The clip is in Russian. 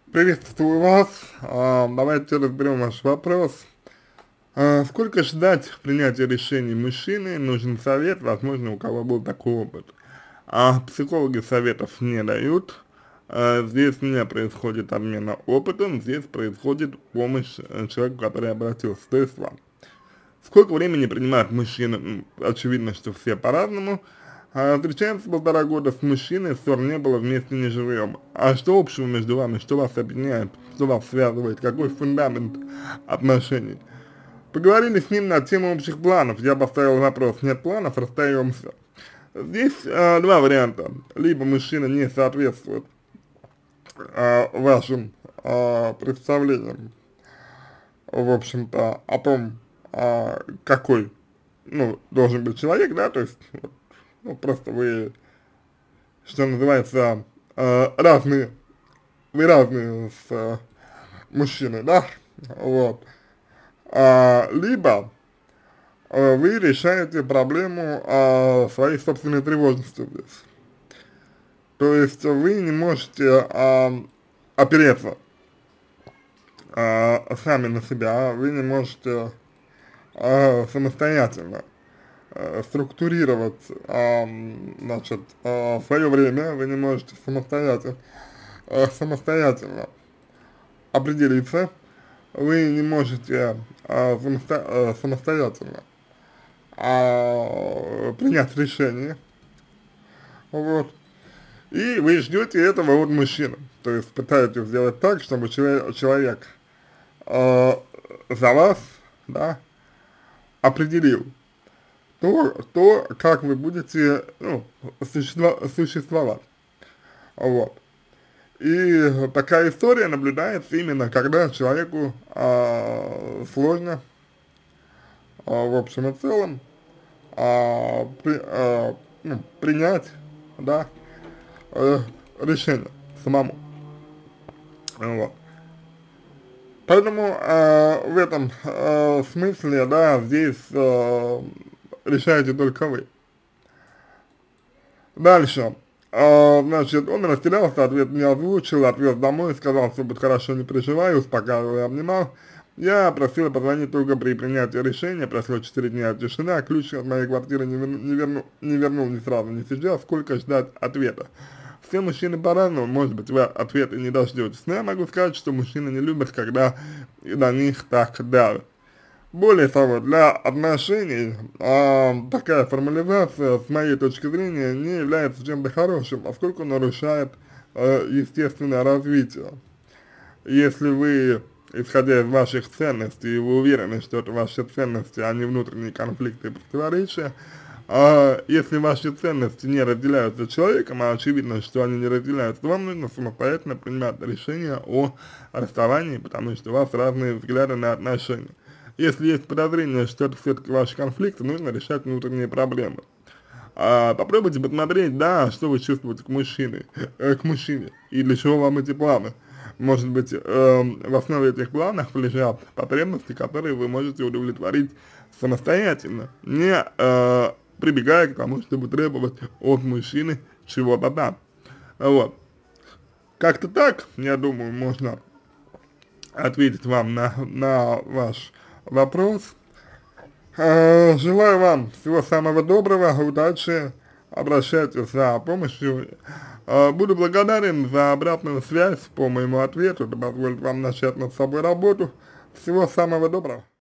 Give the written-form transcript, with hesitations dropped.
Приветствую вас. Давайте разберем ваш вопрос. Сколько ждать принятия решений мужчины? Нужен совет, возможно, у кого был такой опыт. Психологи советов не дают. Здесь не происходит обмена опытом, здесь происходит помощь человеку, который обратился, то есть вам. Сколько времени принимает мужчина? Очевидно, что все по-разному. Встречаемся 1,5 года с мужчиной, ссор не было, вместе не живем. А что общего между вами, что вас объединяет, что вас связывает, какой фундамент отношений? Поговорили с ним на тему общих планов, я поставил вопрос, нет планов, расстаемся. Здесь два варианта, либо мужчина не соответствует вашим представлениям, в общем-то, о том, какой, ну, должен быть человек, да, то есть, вот, ну, просто вы, что называется, разные, вы разные с мужчиной, да, вот, либо вы решаете проблему своей собственной тревожностью здесь, то есть вы не можете опереться сами на себя, вы не можете самостоятельно структурировать, значит, свое время, вы не можете самостоятельно определиться, вы не можете самостоятельно принять решение, вот, и вы ждете этого от мужчины, то есть пытаетесь сделать так, чтобы человек за вас, да, определил то, как вы будете, ну, существовать, вот. И такая история наблюдается именно, когда человеку сложно, в общем и целом, принять, да, решение самому, вот. Поэтому в этом смысле, да, здесь решаете только вы. Дальше. Значит, он растерялся, ответ не озвучил, отвез домой, сказал, все будет хорошо, не переживай, успокаивал и обнимал. Я просил позвонить только при принятии решения, прошло 4 дня тишина, ключ от моей квартиры не вернул ни сразу, ни сейчас, сколько ждать ответа. Все мужчины по-разному, может быть, вы ответа не дождетесь, но я могу сказать, что мужчины не любят, когда до них так давят. Более того, для отношений такая формализация, с моей точки зрения, не является чем-то хорошим, поскольку нарушает естественное развитие. Если вы, исходя из ваших ценностей, и вы уверены, что это ваши ценности, а не внутренние конфликты и противоречия, если ваши ценности не разделяются человеком, а очевидно, что они не разделяются, вам нужно самостоятельно принимать решение о расставании, потому что у вас разные взгляды на отношения. Если есть подозрение, что это все-таки ваши конфликты, нужно решать внутренние проблемы. Попробуйте посмотреть, да, что вы чувствуете к мужчине, и для чего вам эти планы. Может быть, в основе этих планов лежат потребности, которые вы можете удовлетворить самостоятельно, не прибегая к тому, чтобы требовать от мужчины чего-то там. Вот. Как-то так, я думаю, можно ответить вам на ваш вопрос. Желаю вам всего самого доброго, удачи, обращайтесь за помощью. Буду благодарен за обратную связь по моему ответу, это позволит вам начать над собой работу. Всего самого доброго.